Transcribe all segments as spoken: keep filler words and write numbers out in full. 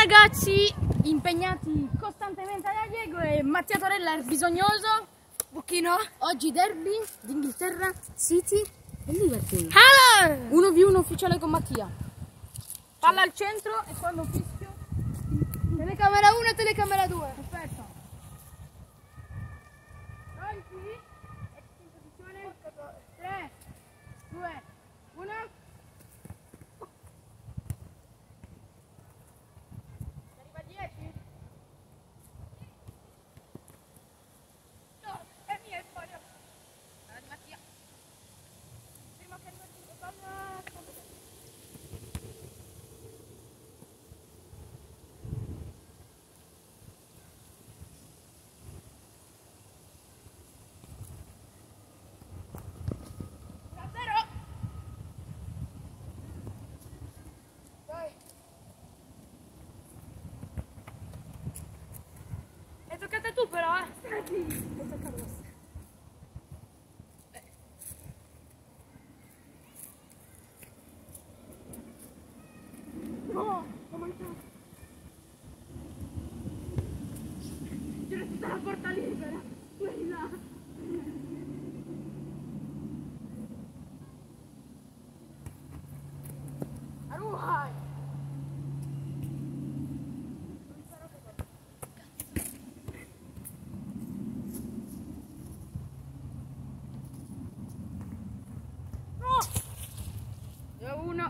ragazzi impegnati costantemente da Diego e Mattia Torella è bisognoso. Bocchino. Oggi derby d'Inghilterra, City e Liverpool. Allora. uno vu uno ufficiale con Mattia. Palla al centro e quando fischio. Telecamera uno e telecamera due. Perfetto. Pronti? In posizione. tre, due, uno. Arriva a dieci. No, è mia, è Mario. Palla di Mattia. Prima che arriva il palla. È toccata tu però, eh. Sì, è toccato questo. No, ho mancato. C'era tutta la porta libera. Quella. Aruhai. due uno.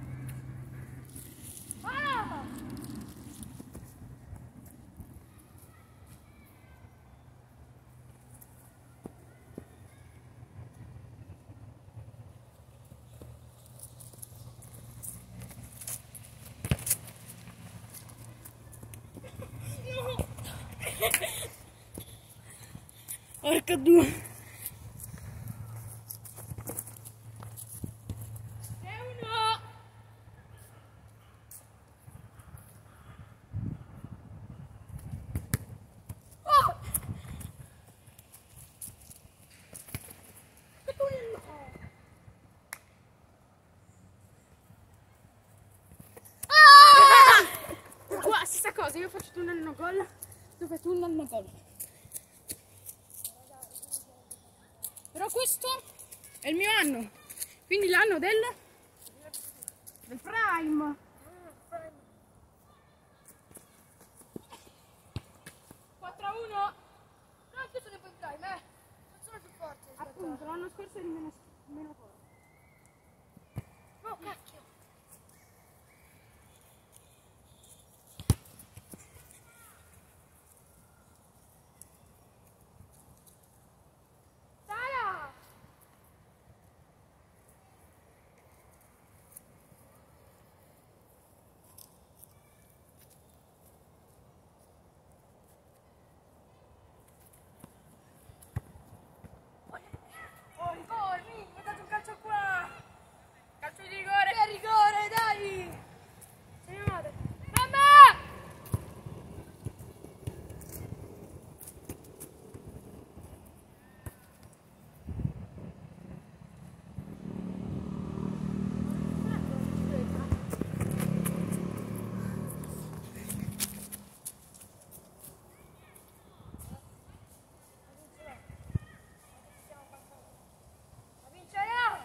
Ah! Porca due. Qua stessa cosa, io faccio tunnel no gol, tu fai tunnel no gol. Però questo è il mio anno, quindi l'anno del, del prime. quattro a uno. No, anche sono poi prime, eh. Non sono più forte. Appunto, l'anno scorso eri meno, meno forte. No, cacchio. Sara! Oh, rigore, mi ha dato un calcio qua! Calcio di rigore. Che rigore, dai! Sei mia madre. Mamma! La vincerò!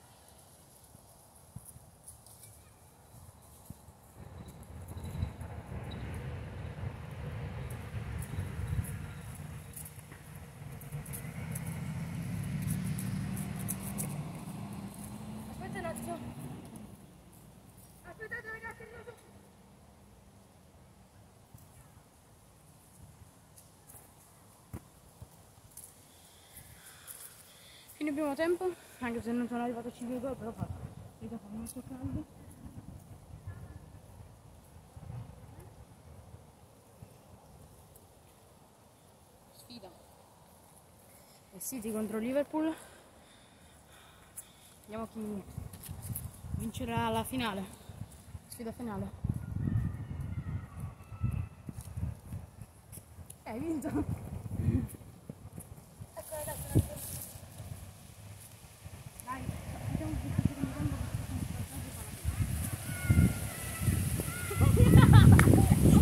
Aspetta un attimo. Aspettate ragazzi, non so. Fine primo tempo, anche se non sono arrivato a cinque gol, però fa riga fa molto caldo. Sfida. E City contro Liverpool. Vediamo chi vincerà la finale. Sfida finale. Eh, hai vinto. Ecco ragazzi, Dai, vediamo se ci siamo dando.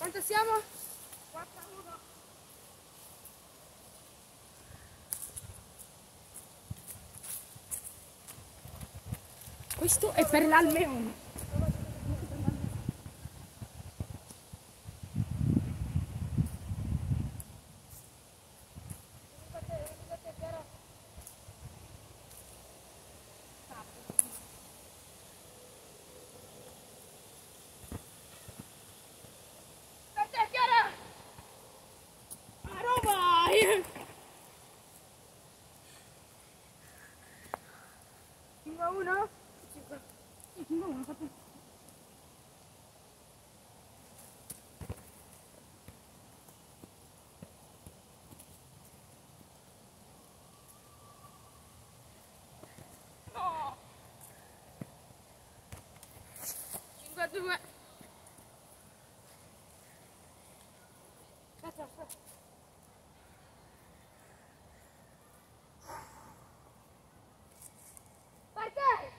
Quanto siamo? quattro a uno. Questo è per l'Almeone. cinque a uno? cinque a uno, fatto. No! cinque a due. Aspetta, aspetta. Perché?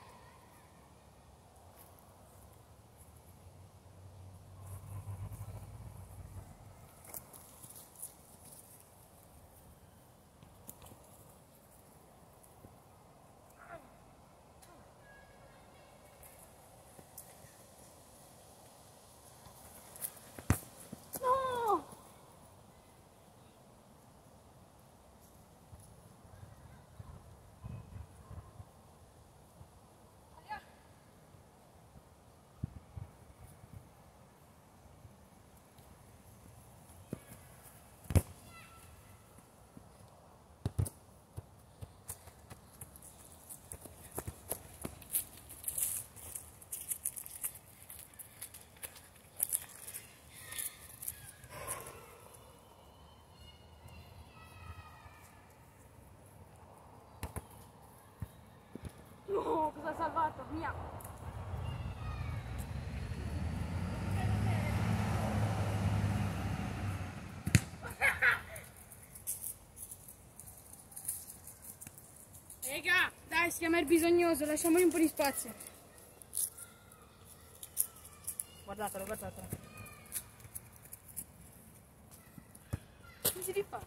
No! No, cosa ha salvato? Mia! Raga, dai, si chiama il bisognoso, lasciamogli un po' di spazio. Guardatelo, guardatelo. Che si rifà?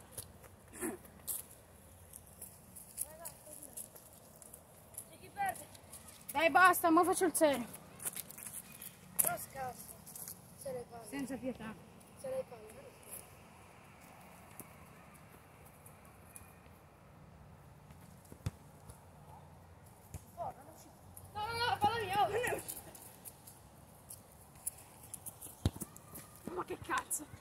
C'è chi perde? Dai, basta, ma faccio il serio. Però scarso. Se le palle. Senza pietà. Se le palle. Oh, non è uscito. No, no, no, la palla mia, oh, non è uscita. Ma che cazzo?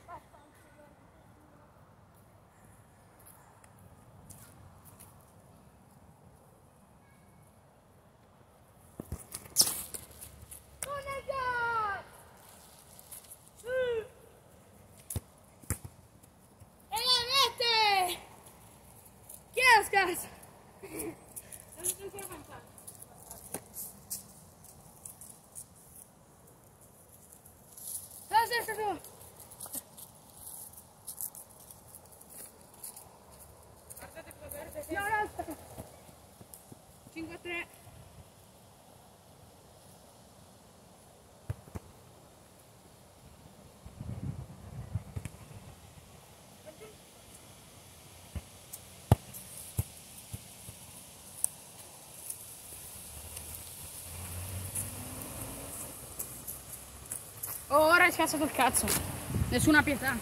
Scarso! Non si può avanzare. La sesta tu! Guardate qua, guardate. No, no, aspetta. cinque a tre. Oh, ora è scassato il cazzo. Nessuna pietà.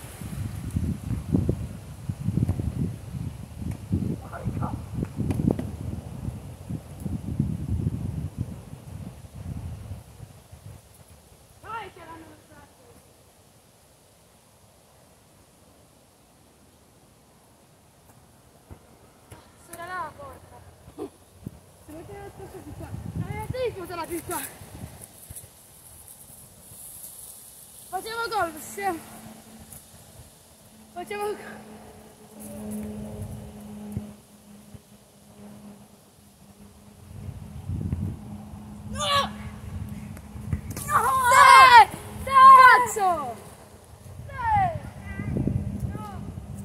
Vai che l'hanno lasciato. Sarà là la porta. Se vuoi tirare la sposta più qua. Eh, devi portarla più qua. Facciamo gol, scemo. Facciamo gol. No! No! Sì! Sì! Cazzo! Sì! No!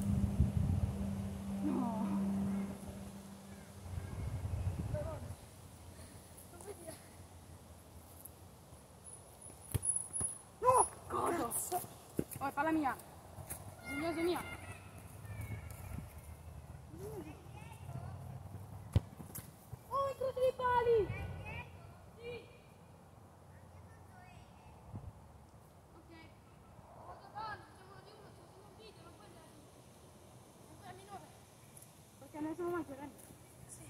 No! No! Cosa? Oh, palla mia. Bisognoso mia. Oh, incrocio dei pali! Sì! Ok. Quando vanno, facciamolo di uno, c'è solo un video, non puoi andare. Non puoi anni nove. Perché ne sono mai giocati? Sì.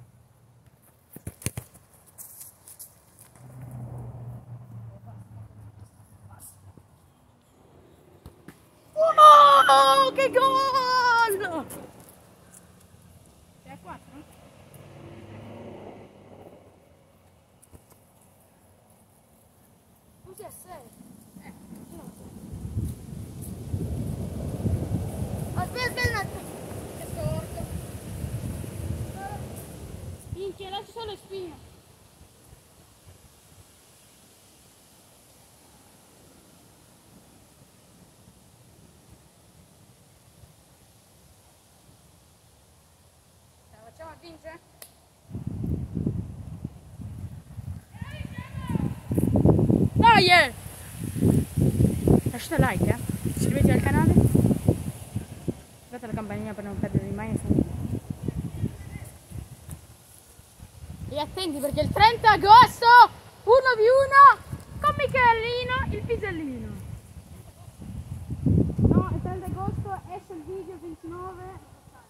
Oh, che gol! sei a quattro? Tu sei a sei? Eh, no. Aspetta, aspetta un attimo. Che storto. Minchia, lascia solo le spine. Ce la facciamo a vincere? Dai! Eh! Lasciate like, eh! Iscrivetevi al canale. Attivate la campanella per non perdere mai nessun video. E attenti perché il trenta agosto uno vi uno con Michelino il pizzellino. No, il trenta agosto esce il video, il ventinove.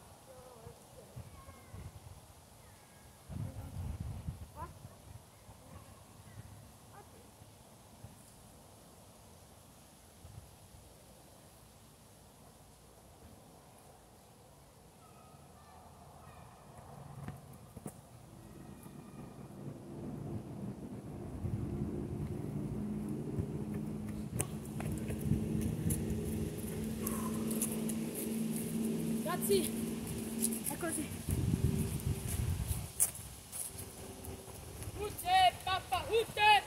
Ragazzi, è così. Utte, pappa, utte!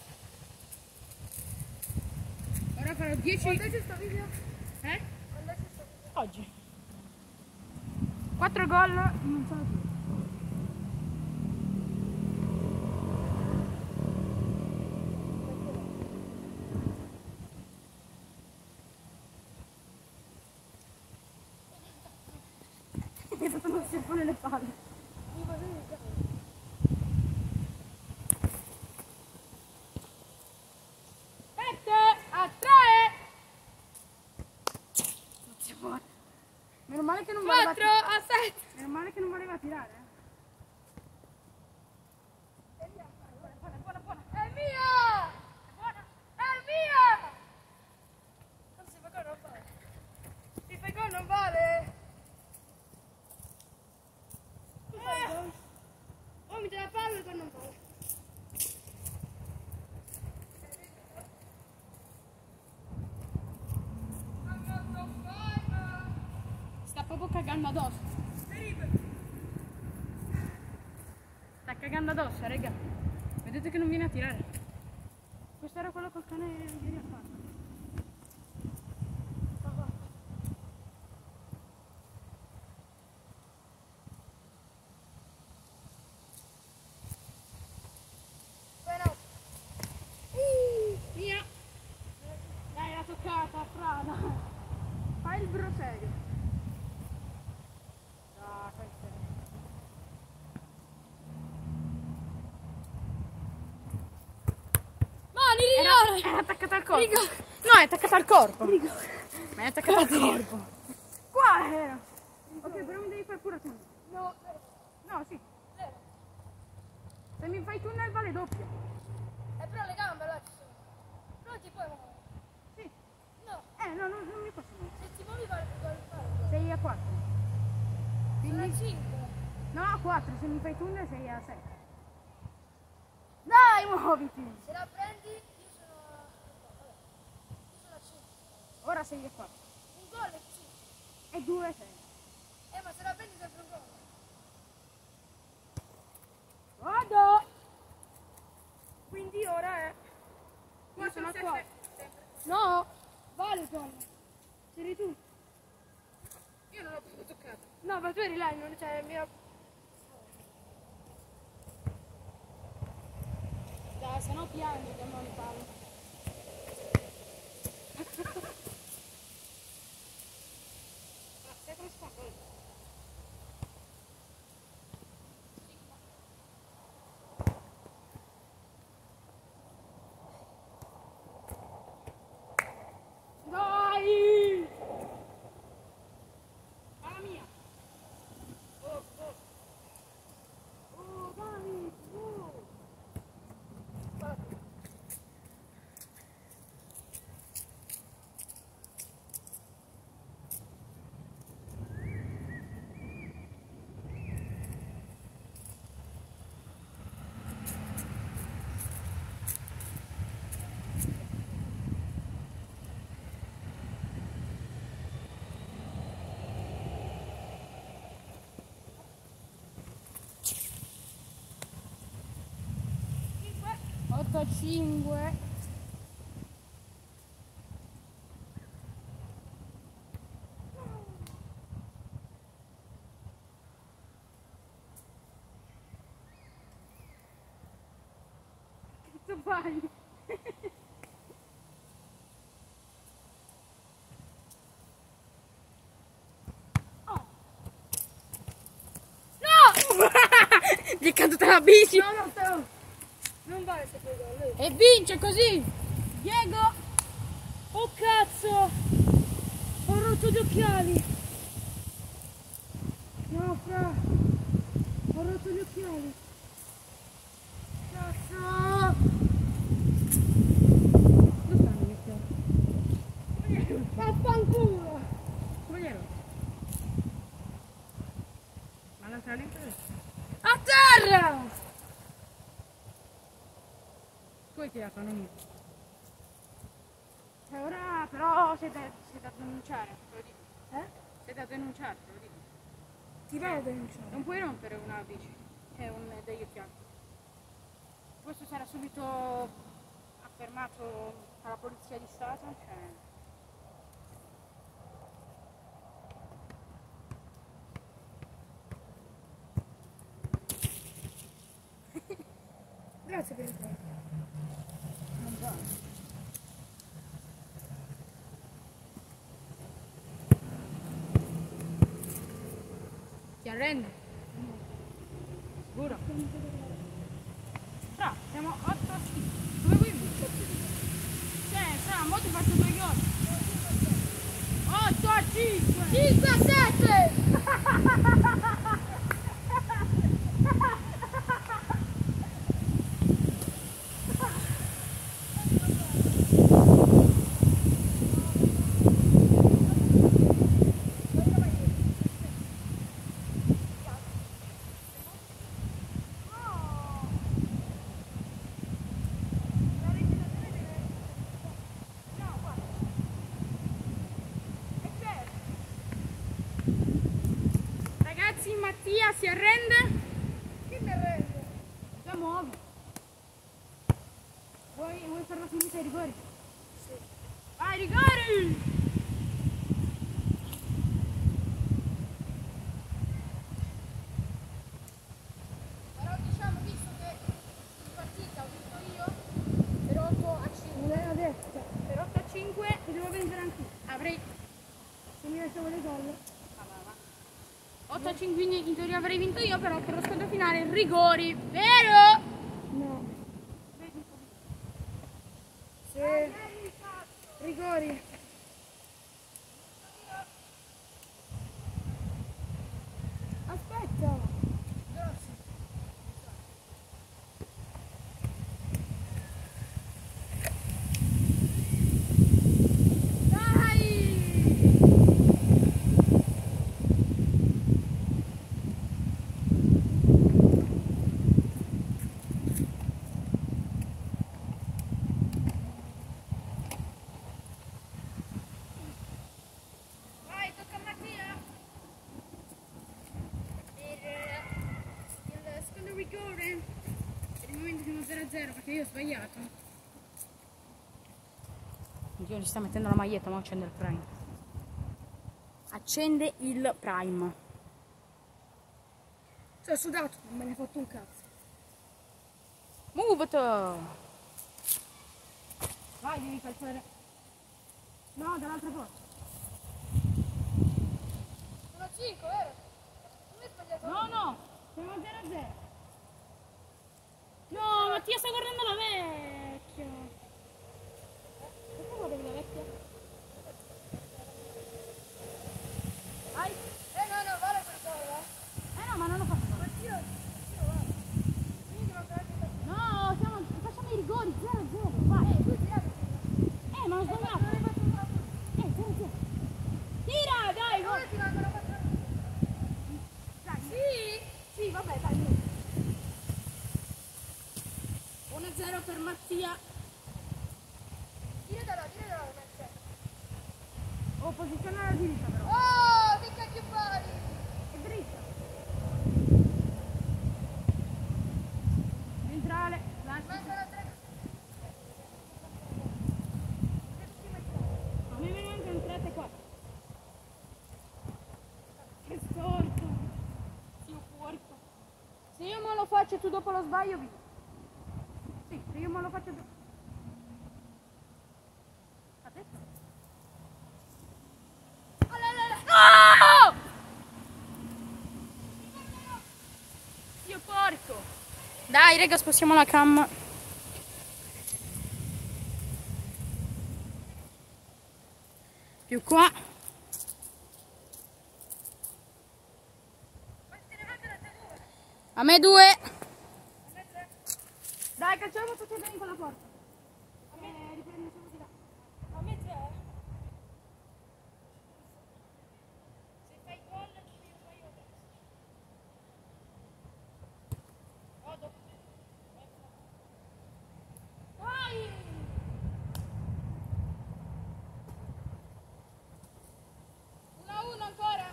Ora farò dieci. Quando c'è sto video? Eh? Quando c'è sto video? Oggi. quattro gol in un solo tiro. Mi ha fatto uno schiaffone nelle palle. sette a tre! Meno male che non voleva quattro a sette. Meno male che non voleva tirare. È mia! Buona, buona, buona! È mia! Buona! È mia! Non si fa gol, non vale. Si fa gol, non vale. Tu fai gol. Oh, mi dà la palla e gol non vale. Sta proprio cagando addosso. Sta cagando addosso, raga. Vedete che non viene a tirare. Questo era quello col cane ieri a fare. Via! Dai, l'ha toccata, frana! Fai il broserio. Ah, questo è... Mani, Era, rigore! era attaccata al corpo. Rigore. No, è attaccata al corpo. Rigore. Ma è attaccata al corpo. Qua era. Ok, però mi devi fare pure tu. No, zero. No, sì. Zero. Se mi fai tunnel vale doppio. Eh, però le gambe là ci sono. Non ti puoi muovere. Sì. No, Eh, no, non, non mi posso muovere. se ti muovi vale il gol. Vale il gol. sei a quattro. Sono a Quindi... cinque. No, a quattro. Se mi fai tunnel sei a sette. Dai, muoviti. Se la prendi, io sono a... Vabbè. Io sono a cinque. Ora sei a quattro. Un gol e cinque. E due sei. Eh, ma se la prendi sempre un gol. Vado. Quindi ora è... Io sono a sette, quattro. sempre. No, vale il gol. C'eri tu. Io non l'ho proprio toccato. No, ma tu eri là, non c'è il mio... Dai, se no piangi che non li parlo. otto a cinque. Che cazzo fai? Gli è caduta la bici. No, no, stavo. Non vale se poi gol. E vince così. Diego. Oh cazzo! Ho rotto gli occhiali. No, fra. Ho rotto gli occhiali. Cazzo! Dove stanno gli occhiali? Vaffanculo! Come gli ero? Ma la sala A terra! tu hai tirato, non io. E ora però sei da, sei da denunciare, te lo dico. Eh? Sei da denunciare, te lo dico. Ti vado a denunciare. Non puoi rompere una bici e un, degli occhiali. Questo sarà subito affermato alla polizia di Stato. Cioè... Grazie per il tempo. Non va. Ti arrendi? Sicuro? Fra, siamo otto a cinque. Come vuoi vincere? Cioè, fra, mo ti faccio due gol. otto a cinque. cinque a sette! Ragazzi, Mattia si arrende? Chi mi arrende? La muovi. Vuoi, vuoi fare la finita ai rigori? Sì. Vai, rigori! Però diciamo, visto che in partita ho vinto io, per otto a cinque. Non l'ho detto. Per otto a cinque Ti devo vendere anche io. avrei... Se mi lasciamo le gol. otto a cinque, quindi in teoria avrei vinto io, però per lo scontro finale rigori, vero? No. Sì. Rigori. Aspetta. Grazie. Vai, tocca a Mattia. Per il secondo rigore. Per il momento siamo zero a zero perché io ho sbagliato. Dio, ci sta mettendo la maglietta, ma accende il prime. Accende il prime. Sono sudato, non me ne hai fatto un cazzo. Move it! Vai, devi calciare. No, dall'altra parte. Sono cinque, vero? Non hai sbagliato. No, no, siamo a zero a zero. No, Mattia sta guardando la vecchia. Perché guardavi la vecchia? Vai. Eh no, no, vale per gol, eh. Eh no, ma non ho fatto. Io, io, vale. Quindi devo ancora giocare. No, siamo, facciamo i rigori, zero a zero. Vai. Eh, tu tirato. Eh, ma ho sbagliato. Non hai fatto un cazzo. Eh, zero a zero. Tira, dai, Ora gol. ti vengono quattro. Dai. Sì? Sì, vabbè, dai. uno a zero per Mattia. Tira da là, tira da là, Marzia. Oh, posizione alla diritta però. Oh, che cacchio fai? È dritta. Centrale. Lascia. Mancano tre. lo faccio e tu dopo lo sbaglio, vi. Sì, se io me lo faccio dopo. A te? No! Io porco. Dai, raga, spostiamo la cam. Più qua. A me due. Dai, calciamo tutti e bene con la porta. A me riprende solo di là. A me tre. Se fai gol, io fai io. Oh, dopo. Vai! uno a uno ancora.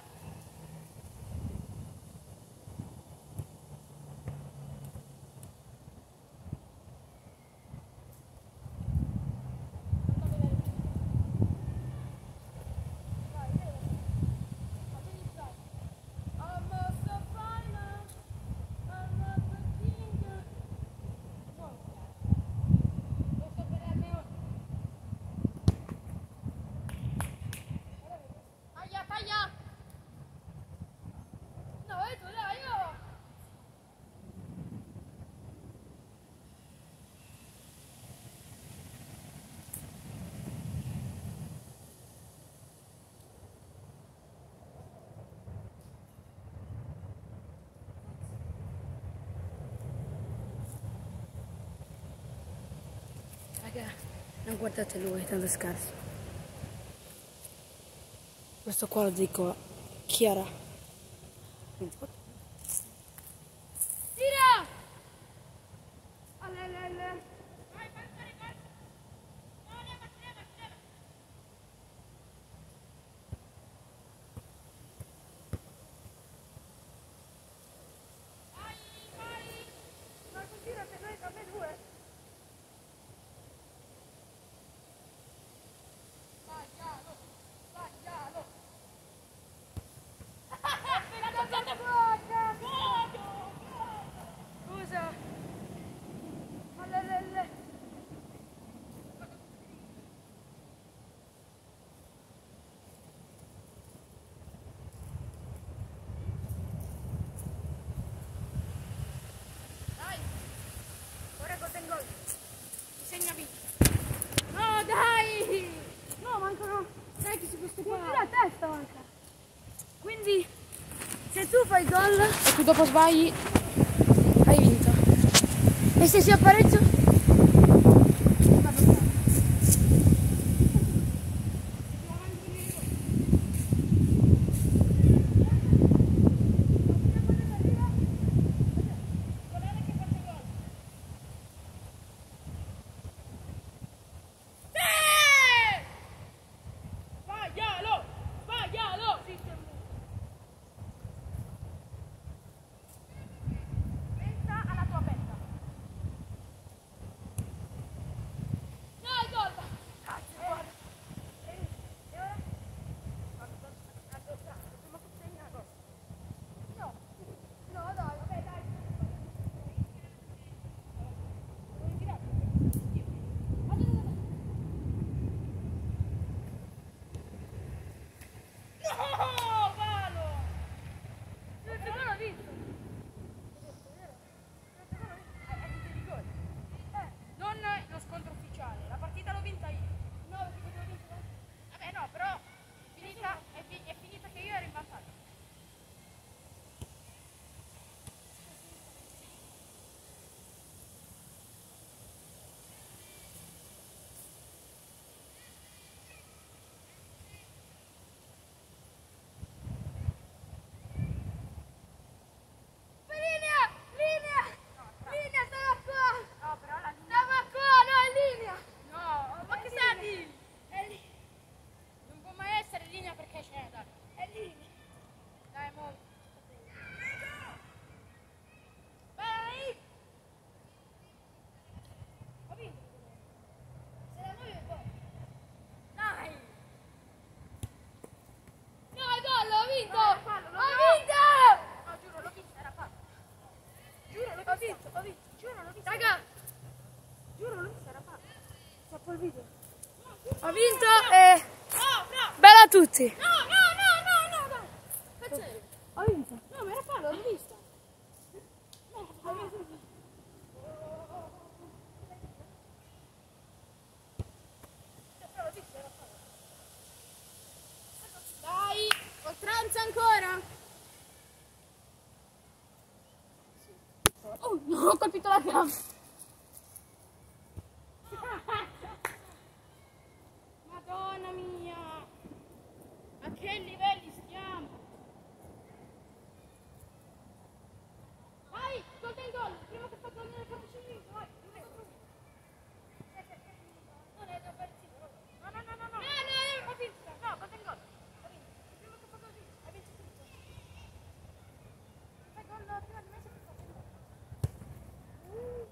Taglia, taglia! No, vai tu, dai, io! Raga, non guardate lui, è tanto scarso. Questo qua lo dico Chiara. Tira! Allele. Vai, vai, vai, vai! No, leva, leva, leva! Vai, vai! Ma così da te, noi a me due. Sbaglialo! Sbaglialo! Appena toccata fuoco! Fuoco! Scusa. Allele. Dai! Ora golden goal. Mi segna vinto. No, dai! No, mancano. Dai che si può Punti stupare. la testa manca! Quindi, se tu fai gol E tu dopo sbagli? hai vinto. E se si apparecchia? Sbaglialo! Sbaglialo! Pensa alla tua petta. vinto, ho vinto, giuro l'ho visto. Raga, Giuro l'ho visto, era fatto. Stoppo il video. ho vinto e No, no, bella a tutti. no, no, no, no, no, dai. Cazzo, Ho vinto. no, ma era fallo, l'ho visto. No, ho vinto. Dai, oltranza ancora. Oh, no, ho colpito la gamba. Madonna mia, a che livelli stiamo? Vai, golden goal, prima che fa gol nel cappuccino, vai, non è da partito. No, no, no, no, no. No, no, ho vinto, no, golden goal. Ho vinto. Prima che fa gol, hai vinto tutto. Fai gol prima di me, sempre fatto gol. Uh.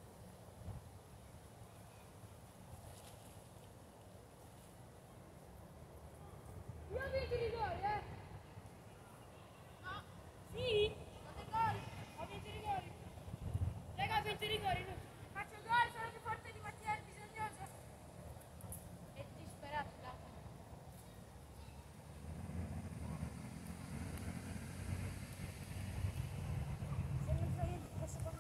Io ho vinto i rigori, eh? No. Sì? Fate gol. Ho vinto i rigori. Raga, ho vinto i rigori. Faccio gol, sono più forte di Mattia, è bisognoso. È disperato, dai. Se non fai niente, posso fare.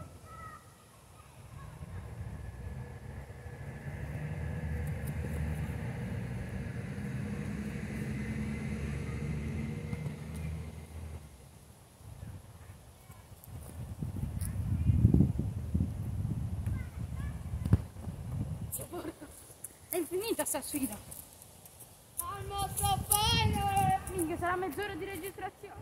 È infinita sta sfida. Almost a final! Minchia, sarà mezz'ora di registrazione.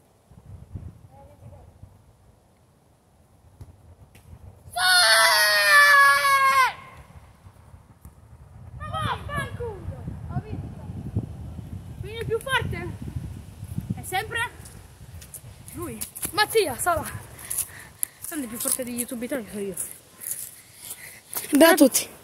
Ma vaffanculo! Ho vinto! Quindi il più forte è sempre lui, Mattia Sala. Sono il più forte di YouTube Italia, sono io. Bella a tutti.